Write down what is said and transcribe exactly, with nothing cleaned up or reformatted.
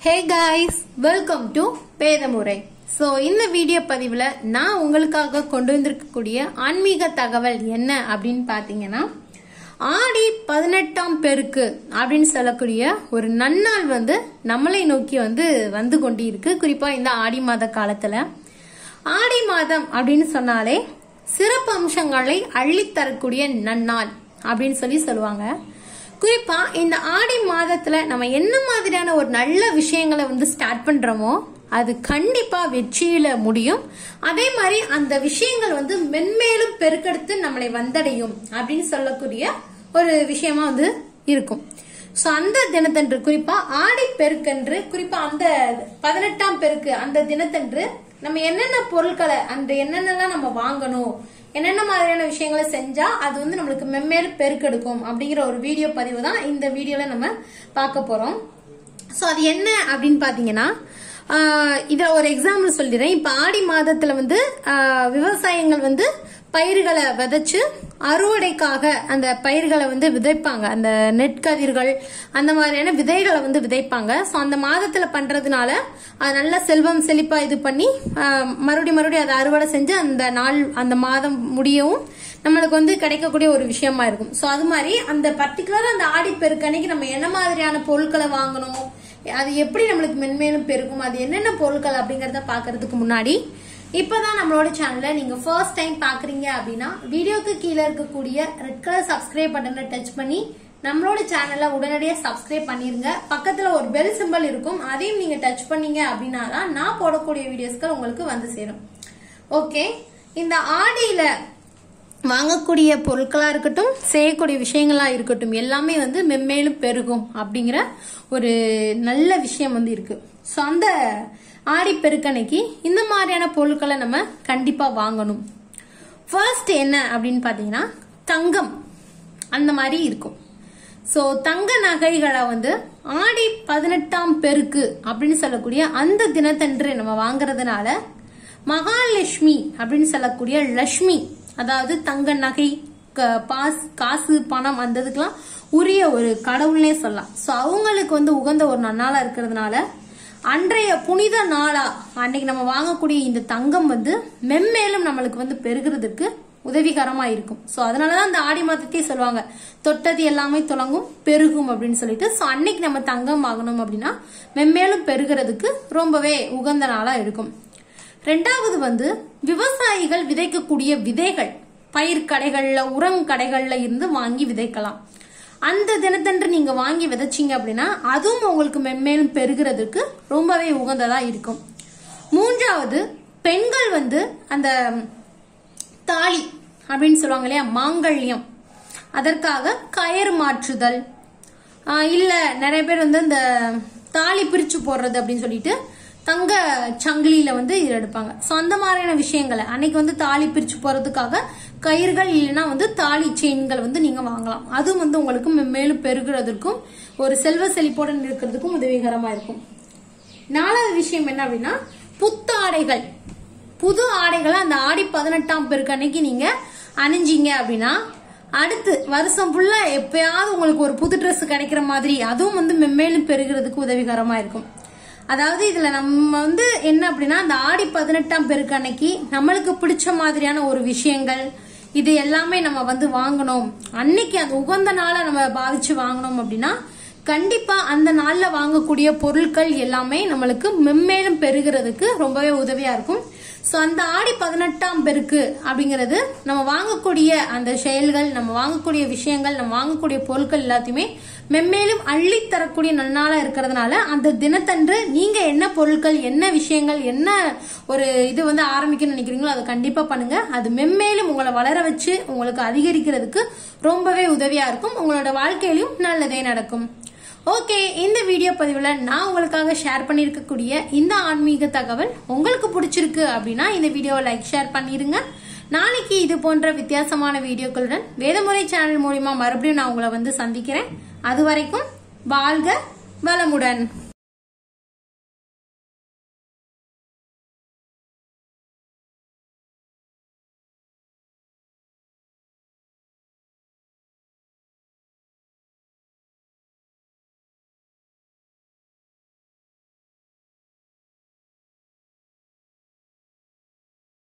Hey guys, welcome to Vedhamurai. So இந்த video பதிவுல நான் உங்களுக்காக கொண்டு வந்திருக்கக்கூடிய ஆன்மீக தகவல் என்ன அப்படின்னு பாத்தீங்கன்னா, ஆடி பதினெட்டாம் பெருக்கு அப்படின்னு சொல்லக்கூடிய ஒரு நன்னாள் வந்து நம்மளை நோக்கி வந்து வந்து கொண்டு இருக்கு. குறிப்பா இந்த ஆடி மாத காலத்துல ஆடி மாதம் அப்படின்னு சொன்னாலே சிறப்பு அம்சங்களை அள்ளித்தரக்கூடிய நன்னாள் அப்படின்னு சொல்லி சொல்லுவாங்க. குறிப்பா இந்த ஆடி மாதத்துல நம்ம என்ன மாதிரியான ஒரு நல்ல விஷயங்களை வந்து ஸ்டார்ட் பண்றோமோ அது கண்டிப்பா வெற்றியில முடியும். அதே மாதிரி அந்த விஷயங்கள் வந்து மென்மேலும் பெருக்கெடுத்து நம்மளை வந்தடையும் அப்படின்னு சொல்லக்கூடிய ஒரு விஷயமா வந்து இருக்கும். சோ அந்த தினத்தன்று குறிப்பா ஆடி பெருக்கன்று குறிப்பா அந்த பதினெட்டாம் பெருக்கு அந்த தினத்தன்று நம்ம என்னென்ன பொருட்களை அந்த என்னென்னலாம் நம்ம வாங்கணும், என்னென்ன மாதிரியான விஷயங்களை செஞ்சா அது வந்து நம்மளுக்கு மென்மேலும் பெருக்கெடுக்கும் அப்படிங்கிற ஒரு வீடியோ பதிவு தான் இந்த வீடியோல நம்ம பார்க்க போறோம். சோ அது என்ன அப்படின்னு பாத்தீங்கன்னா, இத ஒரு எக்ஸாம்பிள் சொல்லிடுறேன். இப்ப ஆடி மாதத்துல வந்து விவசாயங்கள் வந்து பயிர்களை விதைச்சு அறுவடைக்காக அந்த பயிர்களை வந்து விதைப்பாங்க. அந்த நெற்கதிர்கள் அந்த மாதிரியான விதைகளை வந்து விதைப்பாங்க. சோ அந்த மாதத்துல பண்றதுனால அது நல்ல செல்வம் செழிப்பா இது பண்ணி மறுபடியும் மறுபடியும் அதை அறுவடை செஞ்சு அந்த நாள் அந்த மாதம் முடியவும் நம்மளுக்கு வந்து கிடைக்கக்கூடிய ஒரு விஷயமா இருக்கும். சோ அது மாதிரி அந்த பர்டிகுலரா அந்த ஆடி பெருக்கு அன்னைக்கு நம்ம என்ன மாதிரியான பொருட்களை வாங்கணும், அது எப்படி நம்மளுக்கு மென்மேலும் பெருக்கும், அது என்னென்ன பொருட்கள் அப்படிங்கறத பாக்குறதுக்கு முன்னாடி இப்பதான் நம்மளோட சேனலை நீங்க ஃபர்ஸ்ட் டைம் பாக்குறீங்க அப்படின்னா வீடியோக்கு கீழே இருக்கக்கூடிய ரெட் கலர் சப்ஸ்கிரைப் பட்டனை டச் பண்ணி நம்மளோட சேனலை உடனடியாக சப்ஸ்கிரைப் பண்ணிருங்க. பக்கத்துல ஒரு பெல் சிம்பல் இருக்கும், அதையும் நீங்க டச் பண்ணீங்க அப்படின்னா தான் நான் போடக்கூடிய வீடியோஸ்கள் உங்களுக்கு வந்து சேரும். ஓகே, இந்த ஆடியில வாங்கக்கூடிய பொருட்களா இருக்கட்டும், செய்யக்கூடிய விஷயங்களா இருக்கட்டும், எல்லாமே வந்து மென்மேலும் பெருகும் அப்படிங்கிற ஒரு நல்ல விஷயம் வந்து இருக்கு. சோ அந்த ஆடி பெருக்கன்னைக்கு இந்த மாதிரியான பொருட்களை நம்ம கண்டிப்பா வாங்கணும். ஃபர்ஸ்ட் என்ன அப்படின்னு பாத்தீங்கன்னா, தங்கம் அந்த மாதிரி இருக்கும். சோ தங்க நகைகளை வந்து ஆடி பதினெட்டாம் பெருக்கு அப்படின்னு சொல்லக்கூடிய அந்த தினத்தன்று நம்ம வாங்குறதுனால மகாலட்சுமி அப்படின்னு சொல்லக்கூடிய லட்சுமி, அதாவது தங்க நகை பாஸ் காசு பணம் அந்த இதுக்கெல்லாம் உரிய ஒரு கடவுள்னே சொல்லலாம். சோ அவங்களுக்கு வந்து உகந்த ஒரு நன்னாளா இருக்கிறதுனால அன்றைய புனித நாளா அன்னைக்கு நம்ம வாங்கக்கூடிய இந்த தங்கம் வந்து மென்மேலும் நம்மளுக்கு வந்து பெருகிறதுக்கு உதவிகரமா இருக்கும். சோ அதனாலதான் இந்த ஆடி மாதத்தையே சொல்லுவாங்க, தொட்டது எல்லாமே தொடங்கும் பெருகும் அப்படின்னு சொல்லிட்டு. சோ அன்னைக்கு நம்ம தங்கம் வாங்கணும் அப்படின்னா மென்மேலும் பெருகிறதுக்கு ரொம்பவே உகந்த நாளா இருக்கும். ரெண்டாவது வந்து விவசாயிகள் விதைக்கக்கூடிய விதைகள் பயிர் கடைகள்ல உரங் கடைகள்ல இருந்து வாங்கி விதைக்கலாம். அந்த தினத்தன்று நீங்க வாங்கி விதைச்சீங்க அப்படின்னா அதுவும் உங்களுக்கு மென்மேலும் பெருகிறதுக்கு ரொம்பவே உகந்ததா இருக்கும். மூன்றாவது, பெண்கள் வந்து அந்த தாலி அப்படின்னு சொல்லுவாங்க இல்லையா, மாங்கல்யம், அதற்காக கயிறு மாற்றுதல், இல்ல நிறைய பேர் வந்து இந்த தாலி பிரிச்சு போடுறது அப்படின்னு சொல்லிட்டு தங்க சங்கிலியில வந்து இது எடுப்பாங்க. சோ அந்த மாதிரியான விஷயங்களை அன்னைக்கு வந்து தாலி பிரிச்சு போறதுக்காக கயிறுகள் இல்லைன்னா வந்து தாலி செயின்கள் வந்து நீங்க வாங்கலாம். அதுவும் வந்து உங்களுக்கு மேலும் பெருகிறதுக்கும் ஒரு செல்வ செழிப்போட இருக்கிறதுக்கும் உதவிகரமா இருக்கும். நாலாவது விஷயம் என்ன அப்படின்னா, புத்தாடைகள், புது ஆடைகளை அந்த ஆடி பதினெட்டாம் பெருக்கு அன்னைக்கு நீங்க அணிஞ்சிங்க அப்படின்னா அடுத்து வருஷம் ஃபுல்லா எப்பயாவது உங்களுக்கு ஒரு புது ட்ரெஸ் கிடைக்கிற மாதிரி அதுவும் வந்து மென்மேலும் பெருகிறதுக்கு உதவிகரமா இருக்கும். அதாவது இதுல நம்ம வந்து என்ன அப்படின்னா, அந்த ஆடி பதினெட்டாம் பெருக்கு அன்னைக்கு நம்மளுக்கு பிடிச்ச மாதிரியான ஒரு விஷயங்கள் இது எல்லாமே நம்ம வந்து வாங்கணும். அன்னைக்கு அந்த உகந்த நாளை நம்ம பாவிச்சு வாங்கணும் அப்படின்னா கண்டிப்பா அந்த நாள்ல வாங்கக்கூடிய பொருட்கள் எல்லாமே நம்மளுக்கு மென்மேலும் பெருகிறதுக்கு ரொம்பவே உதவியா இருக்கும். சோ அந்த ஆடி பதினெட்டாம் பெருக்கு அப்படிங்கிறது நம்ம வாங்கக்கூடிய அந்த செயல்கள், நம்ம வாங்கக்கூடிய விஷயங்கள், நம்ம வாங்கக்கூடிய பொருட்கள் எல்லாத்தையுமே மென்மேலும் அள்ளி தரக்கூடிய நன்னாளா இருக்கிறதுனால அந்த தினத்தன்று நீங்க என்ன பொருட்கள், என்ன விஷயங்கள், என்ன ஒரு இது வந்து ஆரம்பிக்கணும்னு நினைக்கிறீங்களோ அதை கண்டிப்பா பண்ணுங்க. அது மென்மேலும் உங்களை வளர வச்சு உங்களுக்கு அதிகரிக்கிறதுக்கு ரொம்பவே உதவியா இருக்கும். உங்களோட வாழ்க்கையிலும் நல்லதே நடக்கும். ஓகே, இந்த வீடியோ பதிவுல நான் உங்களுக்காக ஷேர் பண்ணிருக்கக்கூடிய இந்த ஆன்மீக தகவல் உங்களுக்கு பிடிச்சிருக்கு அப்படின்னா இந்த வீடியோவை லைக் ஷேர் பண்ணிருங்க. நாளைக்கு இது போன்ற வித்தியாசமான வீடியோக்களுடன் வேதமுறை சேனல் மூலமா மறுபடியும் நான் உங்களை வந்து சந்திக்கிறேன். அது வரைக்கும் வாழ்க வளமுடன்.